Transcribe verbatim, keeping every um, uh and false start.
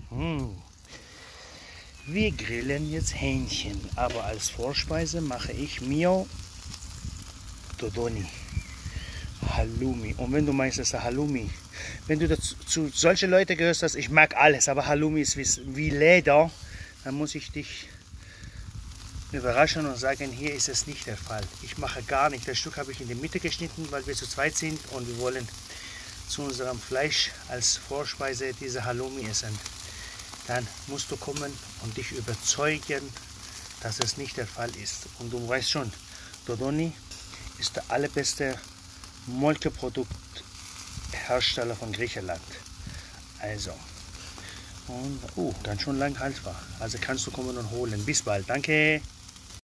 Hm. Wir grillen jetzt Hähnchen, aber als Vorspeise mache ich mir Dodoni, Halloumi. Und wenn du meinst, dass der Halloumi, wenn du dazu, zu solche Leute gehörst, dass ich mag alles, aber Halloumi ist wie, wie Leder, dann muss ich dich überraschen und sagen, hier ist es nicht der Fall. Ich mache gar nicht. Das Stück habe ich in die Mitte geschnitten, weil wir zu zweit sind und wir wollen zu unserem Fleisch als Vorspeise diese Halloumi essen. Dann musst du kommen und dich überzeugen, dass es nicht der Fall ist. Und du weißt schon, Dodoni ist der allerbeste Molkeprodukthersteller von Griechenland. Also, und, oh, dann schon lang haltbar. Also kannst du kommen und holen. Bis bald. Danke.